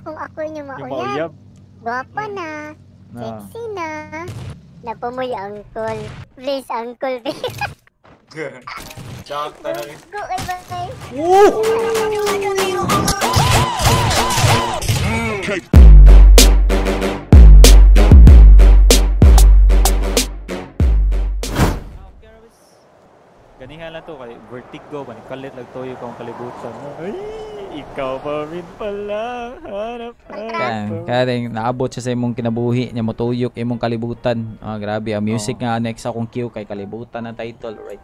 kung ako yung mauyab. Guwapa na. Sexy na. Napamoy uncle. Please, uncle. Chak, tanongin. Go, bye-bye. Ganihan lang to kay vertigo ba kalit lang toyo kung kalibutan mo. Ay, ikaw pa rin pala. Hanap. Kaya naabot siya sa imong kinabuhi niya mo tuyok imong kalibutan. Grabe, ang music nga next akong cue kay kalibutan ang title, right?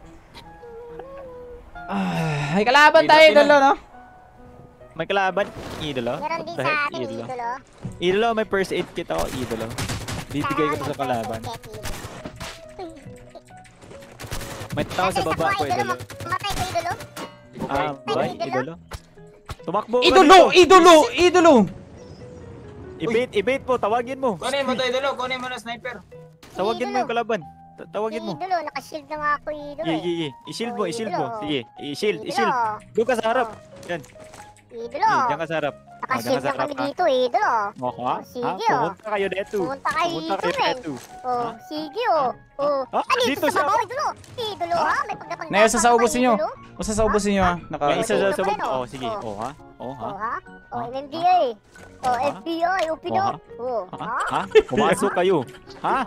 Ay kalaban tayo idolo, no? May kalaban, idolo. Meron din sa ating idolo. Idolo, may first aid kit ako, idolo. Bibigay ko sa kalaban. May tao sa baba ko, idolo. Matay ko, idolo. Bay, idolo. Tumakbo. Idolo! Ibait po, tawagin mo. Kunin mo to, idolo. Kunin mo na sniper. Tawagin mo yung kalaban. Tawagin mo. Idolo, nakashield na nga ako, idolo. I-shield mo. Sige, i-shield. Doon ka sa harap. Yan. Idolo. Diyan ka sa harap. Nakashield na kami dito, idolo. Sige, pumunta kayo dito. Pumunta kayo dito, sige, dito sa babaw, idolo. Idolo, ha? May pagkatang Na isa sa ubusin nyo. Usa sa ubusin nyo, ha? Isa sa baba. Sige. MMDA. FBI, upino. Pumasok kayo. Ha?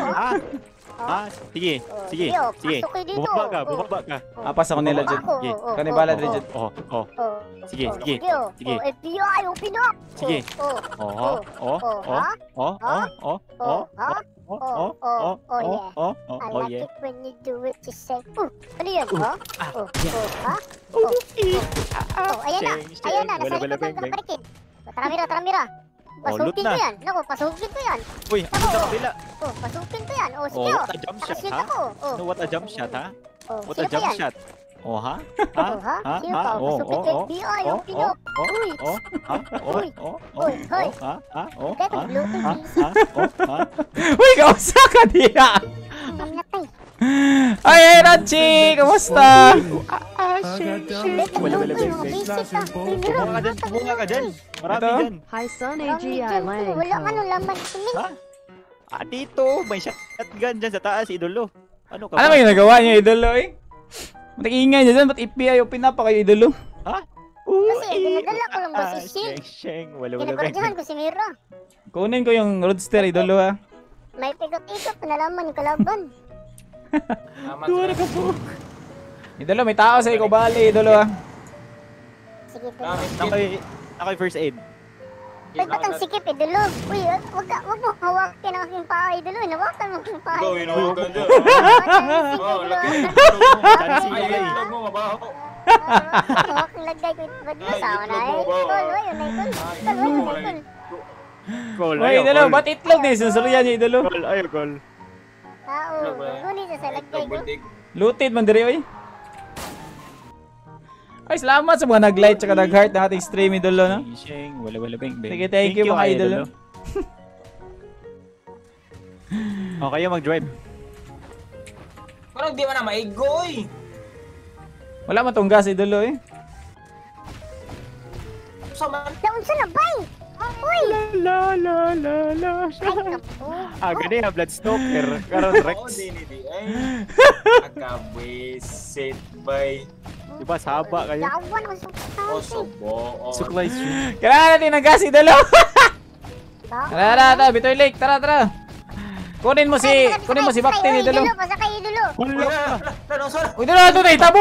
Sige. Bumaba ka. Apas ako nila dyan. Kanibala dyan dyan. Sige. FBI, upino. Sige. I like it when you do it to say, ano yan, ayan na, nasa likod ng nakarikin. Tara, Mira. Pasukin ko yan. Naku, pasukin ko yan. Uy, ano sa kabila? Pasukin ko yan. Sige, what a jump shot, ha? What a jump shot, ha? What a jump shot. Ha? Sige pa, pasukin ko FBI, yung pinok. Uy, kausa ka niya! Ay, Rachi! Kamusta? Bunga ka dyan. Marami dyan. Hi, Son AGI Lang. Wala ka nung laman. Dito, may shotgun dyan sa taas, idolo. Ano ba yung nagawa niya, idolo, eh? Matik-ingay niya dyan, ba't FBI o pinapa kayo, idolo? Ha? Kasi dinadala ko lang ba si Shing? Kinagordihan ko si Mira. Kunin ko yung roadster, idolo, ha? May pigot-ikot na laman yung kalaban. Duwara ka po. Idolo, may tao sa ikaw bali, idolo, ha? Sige, ako'y first aid. Ba't ba't ang sikip, idolo? Uy, wag mo hawakin ang aking paa, idolo. Nawakan mo aking paa. Ikaw, inawakan dyan. Laki. Ay, itlog mo, mabaho. Hawakin lagay ko ito. Ba't masama na eh? Tol, ayun. Uy, idolo, ba't itlog na isusuluyan niya, idolo? Ayaw, call. Kunin sa lagay ko. Looted man diri, oy. Ay, salamat sa mga nag-like tsaka nag-heart na ating stream, idolo, no? Wala, bing. Sige, thank you mga idolo. Okay, mag-drive. Parang di man na maigoy. Wala man tong gas, idolo, eh. Daon sa labay! Uy! La. Gani ha, blood stalker. Karon Rex. Di ay. Agabwisit, bay. Diba, saba kayo? Dawan ang Sobo. Suklay stream. Kailangan natin ng gas, idolo! Tara, Bitoy Lake, tara. Kunin mo si Baktin, idolo. Pasakay, idolo. Uy, idolo, ito na, itabo!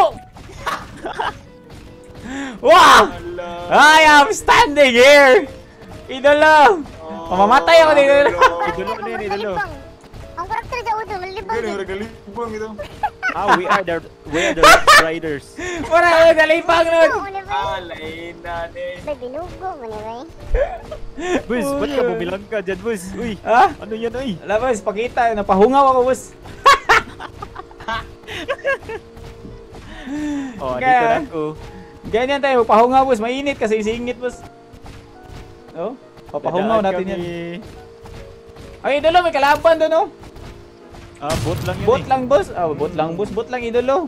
Wow! I am standing here! Idolo! Mamamatay ako dito. Idolo. Ang karakter sa udo, malibang. Galibang ito. We are the Rough Riders. Wala ko galipang nun. Lain na ni. May binugo mo na, bay. Bus, ba't ka bumilang ka dyan, Bus? Uy, ha? Ano yan, uy? Alam, Bus, pakita. Napahungaw ako, Bus. Dito na ako. Ganyan tayo, pahungaw, Bus. Mainit kasi singit, Bus. Papahungaw natin yan. Ay, idolo, may kalaban doon, oh. Bot lang yun, bot lang, boss. Bot lang, idolo.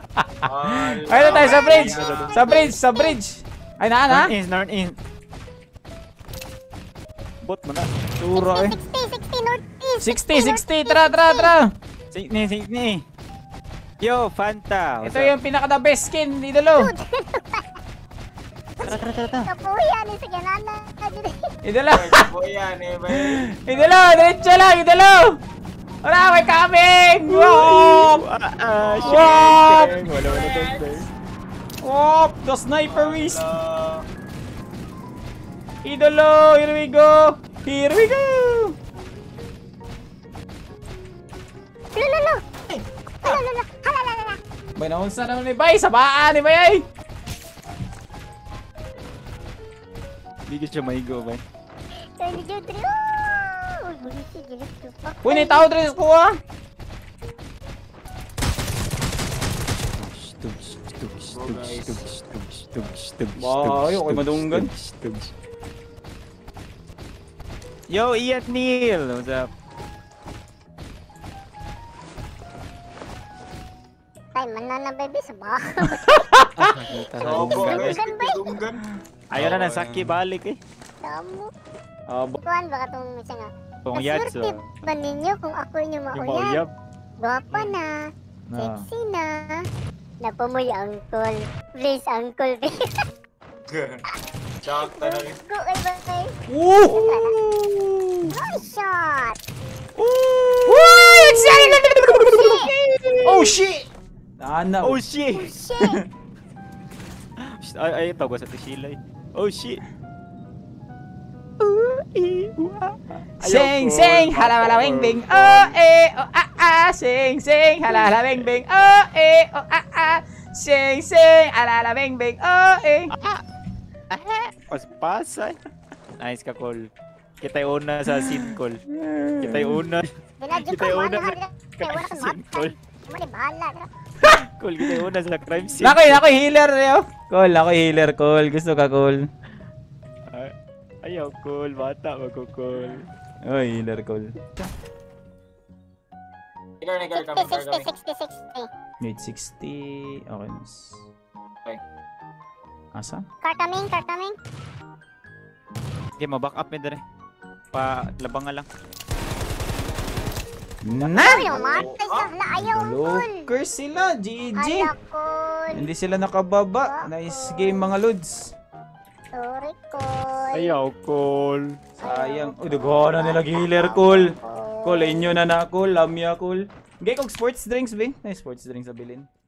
Ay, na tayo sa bridge. Sa bridge. Ay, na. North East. bot mo na. Tura eh. 60 northeast. 60. Tara. Sini. Yo, Fanta. Ito yung pinaka-the best skin, idolo. Tara. Kapuyan ni sa ganana. Idolo. Boy yan eh, bay. Idolo, diretso lang, idolo. Wala, may coming! Wop! Wop! Wala doon. Wop! The sniper is... Idolo! Here we go! Lolo. Halalala. Bay, naunsa naman ni Bay! Sabaan ni Bay ay! Hindi ko siya maigo, bay. Kaya ni Jodri. Bullshit, gilis ko pa. Uy, may tao dres ko ah! Bayo, kay madunggan. Yo, Ian Neil! What's up? Ay, manana baby sa baka. Sobo, guys. Dunggan. Ayaw na ng Saki balik eh. Damo. Abo. Kuhan ba katong isa nga? Kung Kaswerte Jazon. ba ninyo kung ako yung Yung mauyab? mauyab. Gwapa na. Sexy na. Napamoy uncle. Please, uncle. Sakta na rin. Go kay Batay. Woo! Nice shot. Oh shit! Ana. Oh shit! Oh, shit. Ay, tawag sa Sheila eh. Oh shit! Sing halala bing bing oh sing halala bing bing oh sing halala bing bing oh Paspasay. Nice ka, Col. Kita yung una sa scene, Col. Kita yung una. Dinadyo Kita ko, yung wala una. ka. Kaya wala kang Scene, Col. Mali, bahala. Col, kita yung una sa crime scene. Ako healer yo. Call, ako healer, Call. Gusto ka, Call? Ayaw, Col. Bata, mag-call. Oh, healer, Call. Ikaw kami. 60. Wait, 60. Okay, miss. Okay. Asa? Car coming. Okay, ma-back up yun dere. Pa-labang nga lang. Ayaw, matay sa ayaw, uncle. Loker sila, GG. Alakol. Hindi sila nakababa. Nice game, mga Lods. Sorry, Col. Ayaw, Col. Sayang. Uy, dugo na nila healer, Call. Call, inyo na na, Call. Lamya, Call. Gay kong sports drinks, Bing. Ay, sports drinks sa bilin.